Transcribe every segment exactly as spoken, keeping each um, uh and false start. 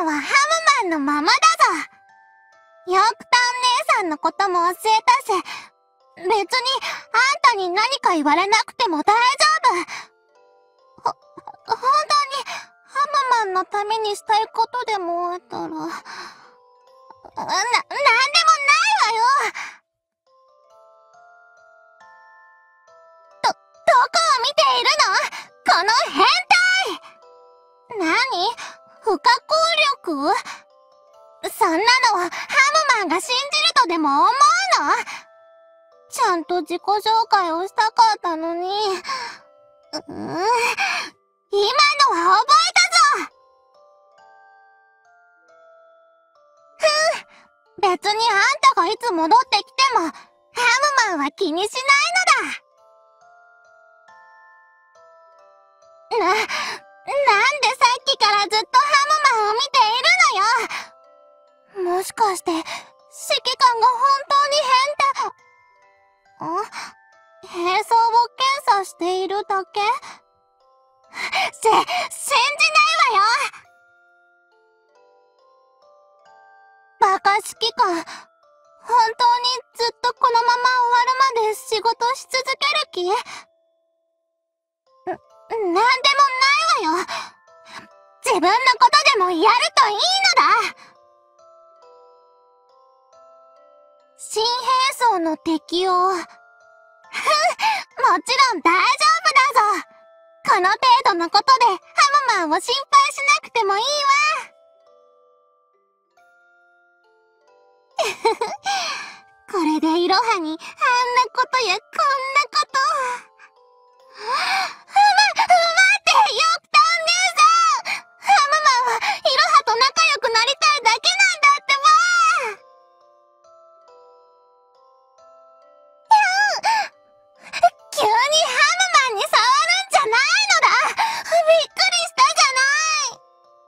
はハムマンのままだぞ。ヨークタウン姉さんのことも教えたし、別にあんたに何か言われなくても大丈夫。ほ、本当にハムマンのためにしたいことでもあったら、な、なんでもないわよ。ど、どこを見ているの？この変態！何？不可抗力？そんなのはハムマンが信じるとでも思うの？ちゃんと自己紹介をしたかったのに。うーん、今のは覚えたぞ！ふん、別にあんたがいつ戻ってきても、ハムマンは気にしないのだ。な、なんでさっきからずっとハムマンを見ているのよ。もしかして、指揮官が本当に変態、ん？兵装を検査しているだけ？し、信じないわよ！バカ指揮官、本当にずっとこのまま終わるまで仕事し続ける気？なんでもないわよ。自分のことでもやるといいのだ。新兵装の適用。ふん、もちろん大丈夫だぞ。この程度のことでハムマンを心配しなくてもいいわ。これでイロハにあんなことやこんなことを。ふま、待って、ヨークタウン姉さん！ハムマンはイロハと仲良くなりたいだけなんだってば！急にハムマンに触るんじゃないのだ！びっくりしたじゃない！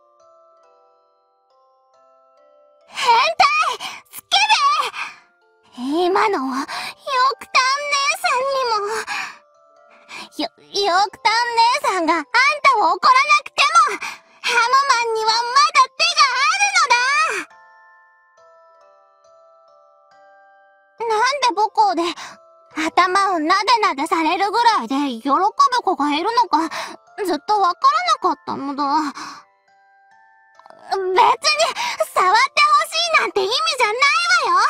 変態！スケベ！今のはヨークタウン姉さんにも。よ、ヨークタウン姉さんがあんたを怒らなくても、ハムマンにはまだ手があるのだ！なんで母校で頭をなでなでされるぐらいで喜ぶ子がいるのかずっとわからなかったのだ。別に触ってほしいなんて意味じゃないわよ！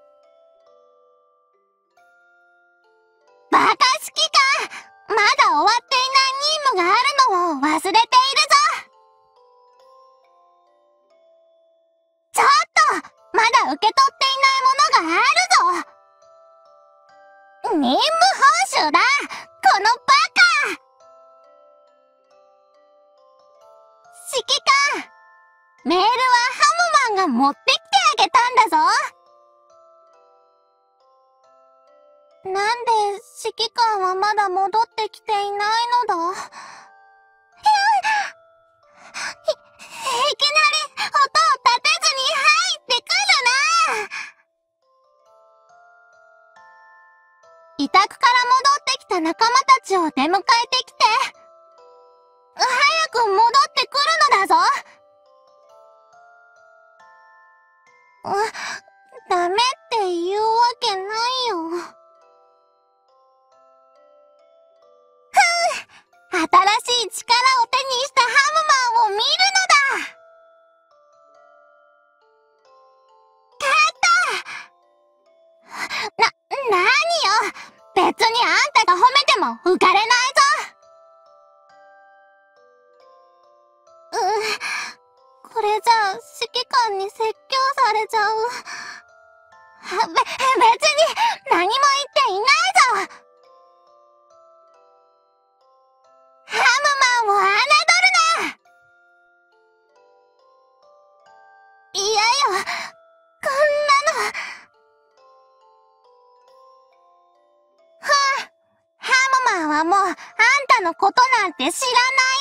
バカ指揮官！まだ終わっていない任務があるのを忘れているぞ！ちょっと！まだ受け取っていないものがあるぞ！任務報酬だ！このバカ！指揮官！メールはハムマンが持ってきてあげたんだぞ！なんで指揮官はまだ戻ってきていないのだ？い、いきなり音を立てずに入ってくるな！委託から戻ってきた仲間たちを出迎えてきて。早く戻ってくるのだぞ！ダメって言うわけないよ。新しい力を手にしたハムマンを見るのだ！勝った！な、なによ！別にあんたが褒めても浮かれないぞ！うん、これじゃあ指揮官に説教されちゃう。べ、別に何も言っていないぞ！ハムマンを侮るな！いやよ、こんなの。ふん、ハムマンはもうあんたのことなんて知らないぞ。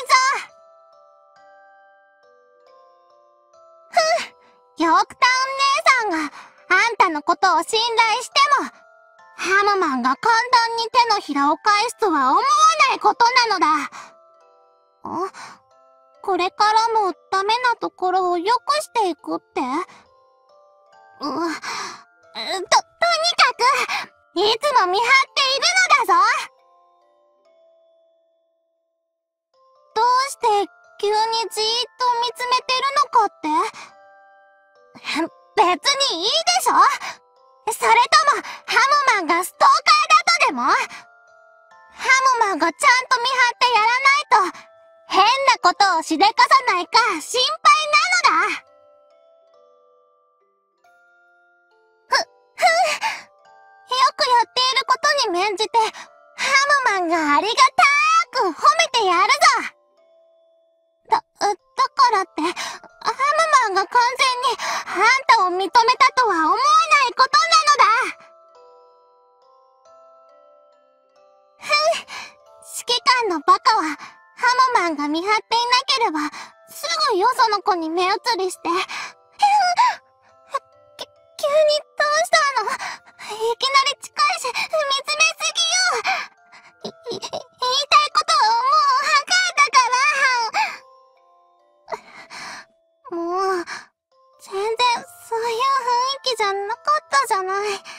ふん、ヨークタウン姉さんがあんたのことを信頼しても、ハムマンが簡単に手のひらを返すとは思わないことなのだ。あ、 これからもダメなところを良くしていくって？う、と、とにかく、いつも見張っているのだぞ。どうして急にじーっと見つめてるのかって？別にいいでしょ？それとも、ハムマンがストーカーだとでも？ハムマンがちゃんと見張ってやらないと、変なことをしでかさないか心配なのだ。ふ、ふん。よくやっていることに免じて、ハムマンがありがたーく褒めてやるぞ。だ、だからって、ハムマンが完全にあんたを認めたとは思わないことなのだ。ふん、指揮官のバカは、ハムマンが見張っていなければ、すぐよその子に目移りして、ふん、き、急にどうしたの？いきなり近いし、見つめすぎよ。い、い、言いたいことをもう測ったから。もう、全然そういう雰囲気じゃなかったじゃない。な、何も言わ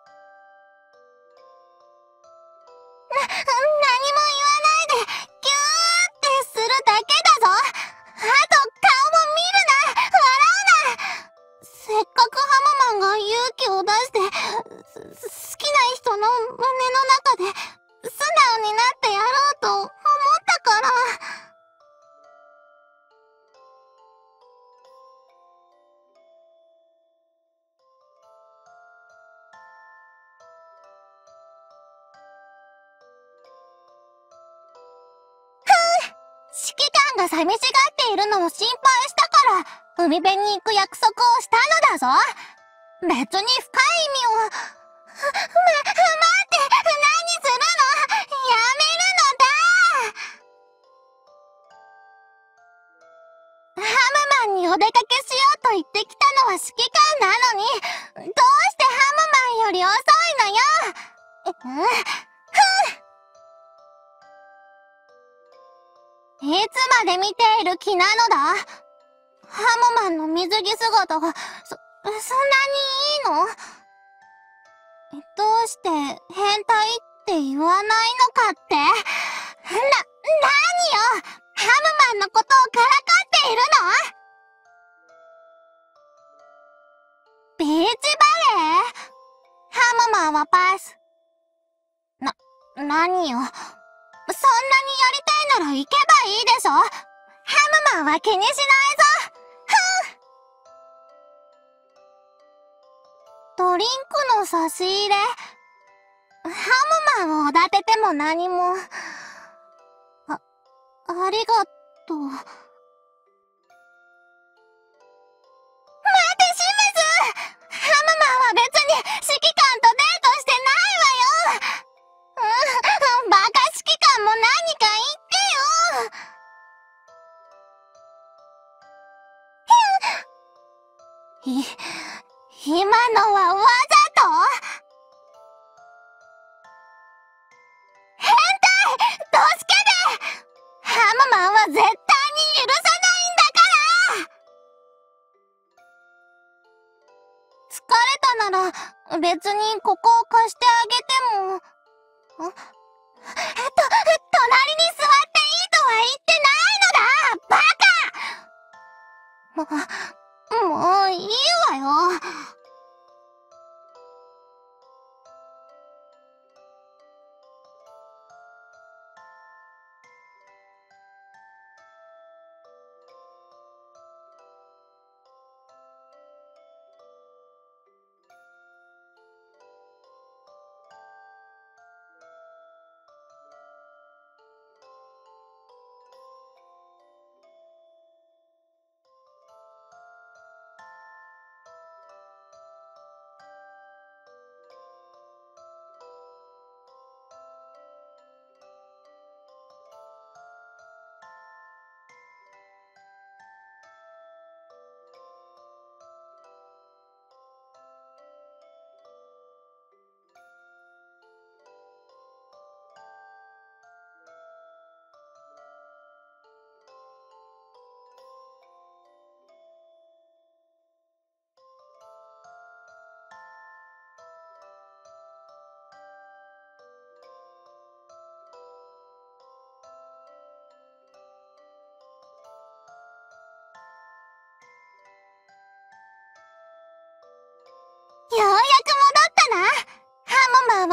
ないで、ギューってするだけだぞ。あと、顔も見るな、笑うな。せっかくハムマンが勇気を出して、す好きな人の胸の中で、素直になってやろうと思ったから。指揮官が寂しがっているのを心配したから、海辺に行く約束をしたのだぞ。別に深い意味を。ま、待って、何するの？やめるのだ。ハムマンにお出かけしようと言ってきたのは指揮官なのに、どうしてハムマンより遅いのよ。うん、ふん。いつまで見ている気なのだ？ハムマンの水着姿が、そ、そんなにいいの？どうして変態って言わないのかって？な、なによ！ハムマンのことをからかっているの？ビーチバレー？ハムマンはパス。な、なによ。そんなにやりたいなら行けばいいでしょ？ハムマンは気にしないぞ。ふん。ドリンクの差し入れ？ハムマンをおだてても何も。あ、ありがとう。待って、シムズ！ハムマンは別に指揮官とデートしてないわよ。うん、バカ指揮官も何か言ってよ。ひ、今のはわざと？変態！助けて！ハムマンは絶対に許さないんだから！疲れたなら、別にここを貸してあげても。ん？と、隣に座っていいとは言ってないのだ！バカ！も、もういいわよ。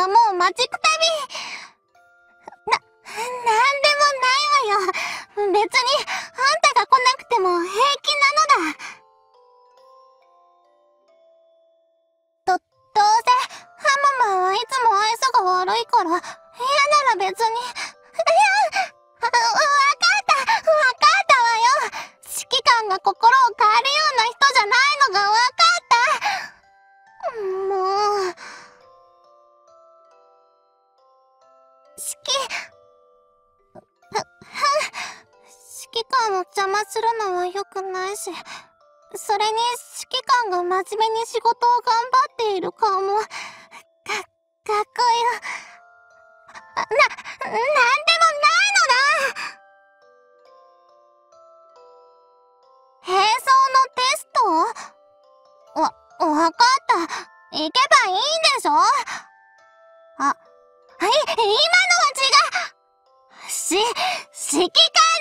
はもう待ちくたび。な、なんでもないわよ。別に、あんたが来なくても平気なのだ。ど、どうせ、ハモマはいつも愛想が悪いから、嫌なら別に。いや、わかった、わかったわよ。指揮官が心を変えるような人じゃないのがわかった。もう。指揮、指揮官を邪魔するのは良くないし、それに指揮官が真面目に仕事を頑張っている顔も、か、かっこよ。な、なんでもないのだ。並走のテスト？わ、わかった。行けばいいんでしょ？あ、い、今のは違う。し、指揮官のせい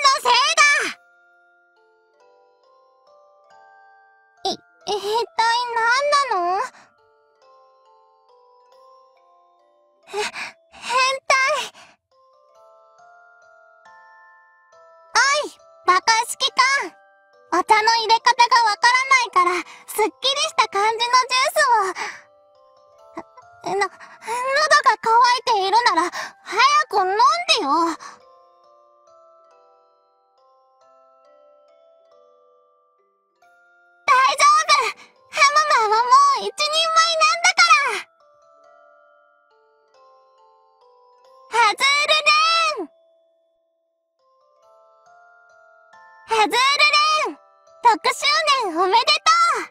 だ。い、一体何なの？へ、変態。おい、バカ指揮官。お茶の入れ方がわからないから、すっきりした感じのジュースを。の、喉が渇いているなら、早く飲んでよ。大丈夫！ハムマンはもう一人前なんだから。ハズールレーン！ハズールレーン！ろくしゅうねんおめでとう！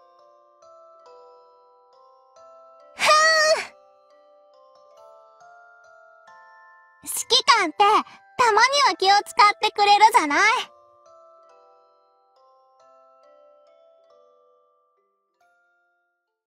ふーん！指揮官って、たまには気を使ってくれるじゃない？